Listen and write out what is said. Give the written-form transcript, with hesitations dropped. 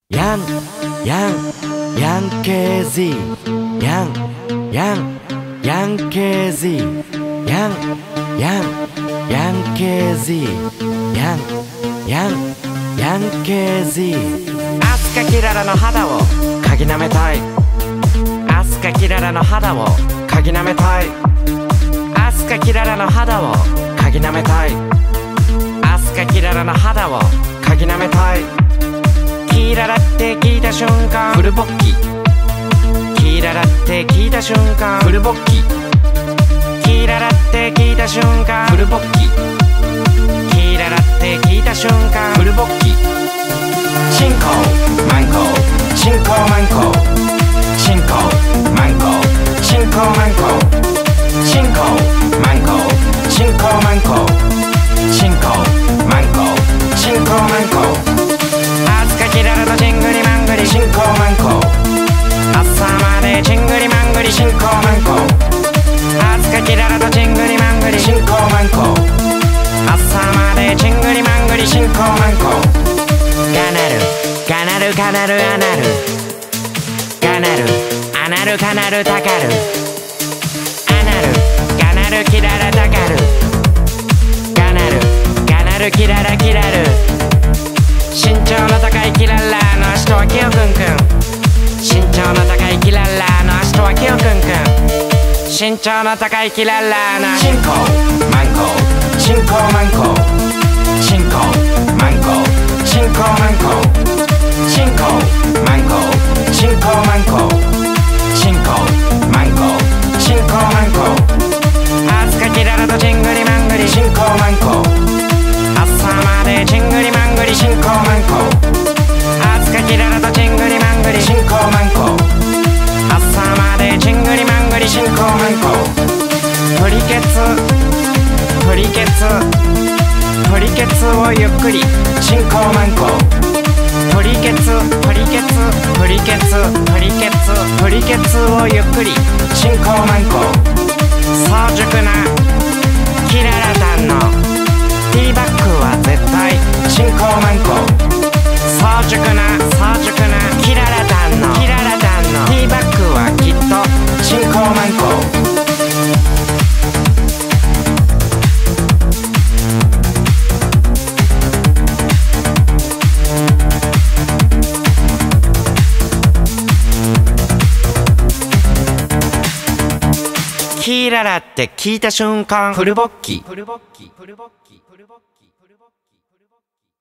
ヤンヤンヤンケー Z ヤンヤンヤンケー Z ヤンヤンヤンケー Z ヤンヤンヤンケー Z アスカキララの肌をかぎなめたい。アスカキララの肌をかぎなめたい。アスカキララの肌をかぎなめたい。アスカキララの肌をかぎなめたい。キララって聞いた瞬間フルボッキ。キララって聞いた瞬間フルボッキ。キララって聞いた瞬間フルボッキ。キララって聞いた瞬間フルボッキ。チンコマンコチンコマンコチンコマンコチンコマンコチンコマンコチンコマンコチンコマンコチンコマンコ。アスカキララのチングリマングリチンコマンコ。朝までチングリマングリチンコマンコ。アスカキララとチングリマングリチンコマンコ。朝までチングリマングリチンコマンコ。ガナルガナルカナルアナルガナルアナルカナルタカルアナルガナルキララタカルガナルガナルキララキラル。身長の高いキララの足とはキヨくんくん。身長の高いキララの足とはキヨくんくん。身長の高いキララのチンコマンコチンコマンコチンコマンコチンコマンコチンコマンコチンコマンコチンコマンコチンコマンコ。アスカキララとチングリマングリチンコマンコ。朝までチングリマングリチンコマンコ。アスカキララとチングリマングリチンコマンコ。朝までチングリマングリチンコマンコ。プリケツプリケツプリケツをゆっくりチンコマンコ。プリケツプリケツプリケツプリケツプリケツをゆっくりチンコマンコ。早熟なキララタンのティーバッグは絶対チンコマンコ。早熟なキララタンのティーバッグはきっとチンコマンコ。キララって聞いた瞬間フルボッキ。